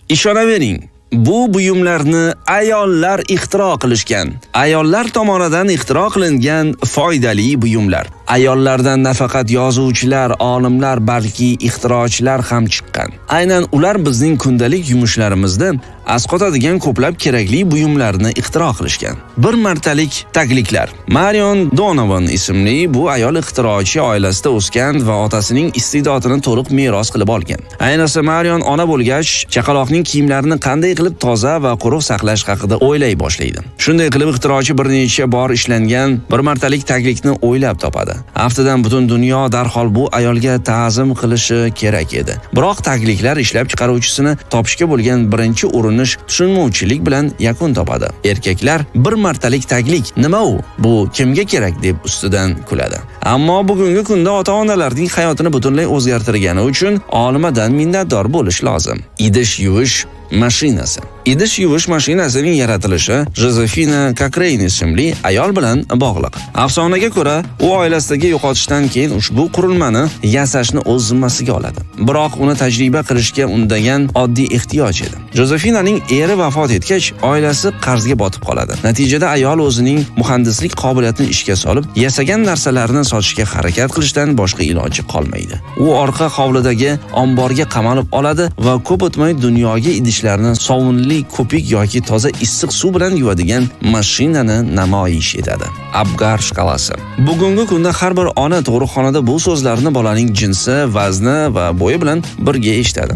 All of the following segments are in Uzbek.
Ishonavering, bu buyumlarni ayollar ixtiro qilishgan. Ayollar tomonidan ixtiro qilingan foydali buyumlar. Ayollardan nafaqat yozuvchilar, olimlar, balki ixtirochilar ham chiqqan. Aynan ular bizning kundalik yumushlarimizda asqotadigan ko'plab kerakli buyumlarni ixtiro qilishgan. Bir martalik tagliklar. Marion Donovan ismli bu ayol ixtirochi oilasida o'sgan va otasining iste'dodini to'liq meros qilib olgan. Ayniqsa Marion ona bo'lgach, chaqaloqning kiyimlarini qanday qilib toza va quruq saqlash haqida o'ylay boshlaydi. Shunday qilib ixtirochi bir necha bor ishlangan bir martalik taglikni o'ylab topadi. Aftidan butun dunyo darhol bu ayolga ta'zim qilishi kerak edi. Biroq tagliklar ishlab chiqaruvchisini topishga bo'lgan birinchi urinish tushunmovchilik bilan yakun topadi. Erkaklar bir martalik taglik nima u? Bu kimga kerak deb ustidan kuladi. Ammo bugungi kunda ota-onalarning hayotini butunlay o'zgartirgani uchun olimadan minnatdor bo'lish lozim. Idish yuvish mashinasi. Idish yuvish mashinasining yaratilishi Josefina Cochrane ismli ayol bilan bog'liq. Afsonaga ko'ra, u oilasidagi yo'qotishdan keyin ushbu qurilmani yasashni o'z zimmasiga oladi. Biroq uni tajriba qilishga undagan oddiy ehtiyoj edi. Josefinaning eri vafot etgach, oilasi qarzga botib qoladi. Natijada ayol o'zining muhandislik qobiliyatini ishga solib, yasagan narsalarni sotishga harakat qilishdan boshqa iloji qolmaydi. U orqa hovlidagi omborga qamalib oladi va ko'p o'tmay dunyoga idishlarni sovunli ko'pik yoki toza issiq suv bilan yuvadigan mashinani namoyish etadi. Abgar shkalasi. Bugungi kunda har bir ona tug'ruqxonada bu so'zlarni bolaning jinsi, vazni va bo'yi bilan birga eshitadi.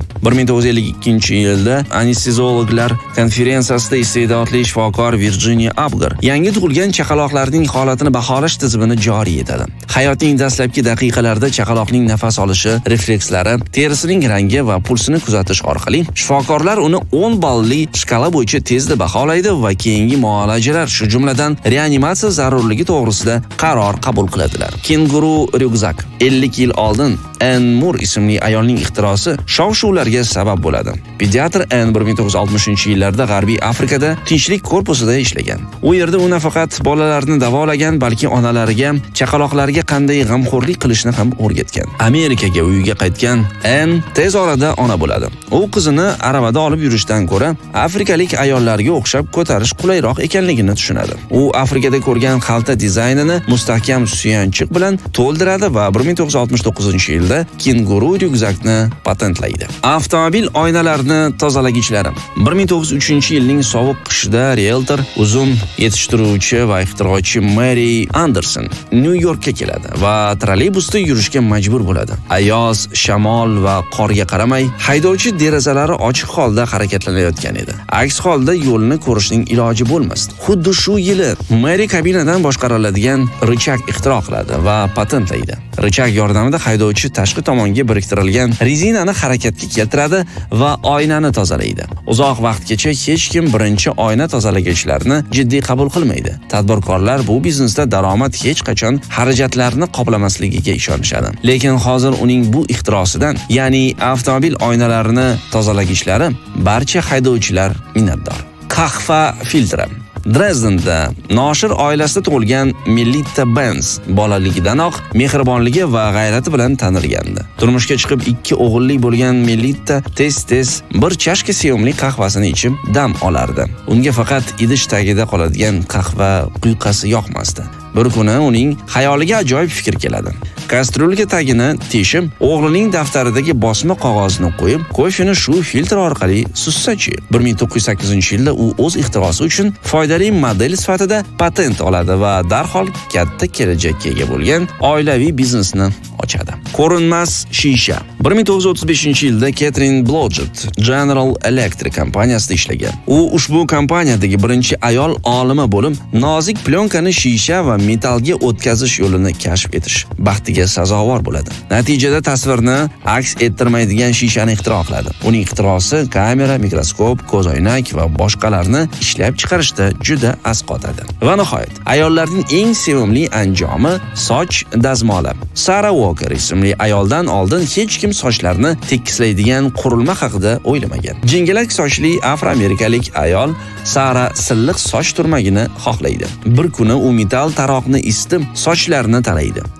1952-yilda anesteziologlar konferensiyasida iste'dodli shifokor Virginia Abgar yangi tug'ilgan chaqaloqlarning holatini baholash tizimini joriy etadi. Hayotning dastlabki daqiqalarida chaqaloqning nafas olishi, reflekslari, terisining rangi va pulsini kuzatish orqali shifokorlar uni 10 ballli shkala bo'yicha tezda baholaydi va keyingi muolajalar, shu jumladan reanimatsiya zarurligi to'g'risida qaror qabul qiladilar. Kenguru ryukzak. 50 yil oldin Anne Moore ismli ayolning ixtirosi shov-shuvlarga sabab bo'ladi. Pediatr Anne 1960-yillarda G'arbiy Afrikada tinchlik korpusida ishlagan. U yerda u nafaqat bolalarni davolagan, balki onalariga chaqaloqlarga qanday g'amxo'rlik qilishni ham o'rgatgan. Amerikaga uyiga qaytgan Anne tez orada ona bo'ladi. U qizini aravada olib yurishdan ko'ra afrikalik ayollarga o'xshab ko'tarish qulayroq ekanligini tushunadi. U Afrikada ko'rgan xalta dizaynini mustahkam suyanchiq bilan to'ldiradi va 1969-yilda kenguru ryukzakni patentlaydi. Avtomobil oynalarini tozalagichlari. 1903-yilning sovuq qishida realtor, uzum yetishtiruvchi va ixtirochi Mary Anderson New Yorkka keladi va trolleybusda yurishga majbur bo'ladi. Ayoz, shamol va qorga qaramay, haydovchi derazalari ochiq holda harakatlanayotgan edi. Aks holda yo'lni ko'rishning iloji bo'lmasdi. Xuddi shu yili Mary kabinadan boshqariladigan richak ixtiro qiladi va patentlaydi. Richak yordamida haydovchi tashqi tomonga biriktirilgan rezinani harakatga keltiradi va oynani tozalaydi. Uzoq vaqtgacha hech kim birinchi oyna tozalagichlarni jiddiy qabul qilmaydi. Tadbirkorlar bu biznesda daromad hech qachon xarajatlarni qoplamasligiga ishonishadi. Lekin hozir uning bu ixtirosidan, ya'ni avtomobil oynalarini tozalagichlari, barcha haydovchilar minnatdor. Qahva filtri. Dresdenda noshir oilasida tug'ilgan Melitta Benz bolaligidanoq mehribonligi va g'ayrati bilan tanilgandi. Turmushga chiqib 2 o'g'illi bo'lgan Melitta tez-tez bir chashka sevimli qahvasini ichib dam olardi. Unga faqat idish tagida qoladigan qahva quyqasi yoqmasdi. Bir kuni uning xayoliga ajoyib fikr keladi. Kastrulka tagini teshib, o'g'lining daftaridagi bosma qog'ozni qo'yib, ko'fini shu filtr orqali suzsachi. 1908-yilda u o'z ixtirosi uchun foydali model sifatida patent oladi va darhol katta kelajakka ega bo'lgan oilaviy biznesni ochadi. Ko'rinmas shisha. 1935-yilda Catherine Blodgett General Electric kompaniyasida ishlagan. U ushbu kompaniyadagi birinchi ayol olimi bo'lib, nozik plyonkani shisha va metallga o'tkazish yo'lini kashf etish baxtiga sazovor bo'ladi. Natijada tasvirni aks ettirmaydigan shishani ixtiro qiladi. Uning ixtirosi kamera, mikroskop, ko'zoynak va boshqalarni ishlab chiqarishda juda asqotadi. Va nihoyat, ayollarning eng sevimli anjomi soch dazmoli. Sarah Walker ismli ayoldan oldin hech kim sochlarni tekislaydigan qurilma haqida o'ylamagan. Jingalak sochli afroamerikalik ayol Sarah silliq soch turmagini xohlaydi. Bir kuni u metall taroqni isitib, sochlarini taraydi.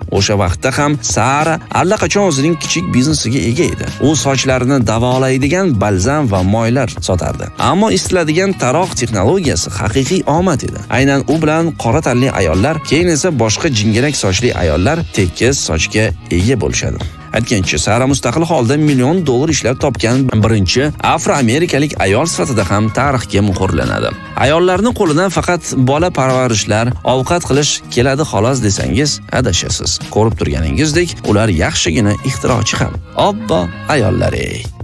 O'sha vaqtda ham Sara allaqachon o'zining kichik biznesiga ega edi. U sochlarini davolaydigan balzam va moylar sotardi. Ammo istiladigan taroq texnologiyasi haqiqiy omad edi. Aynan u bilan qora tanli ayollar, keyin esa boshqa jingalak sochli ayollar tekis sochga ega bo'lishadi. Aytgancha, Sara mustaqil holda $1 million ishlab topgan birinchi afroamerikalik ayol sifatida ham tarixga muhrlanadi. Ayollarning qo'lidan faqat bola parvarishlar, ovqat qilish keladi xolos desangiz, adashasiz. Ko'rib turganingizdek, ular yaxshigina ixtirochi ham. Obbo ayollar ey.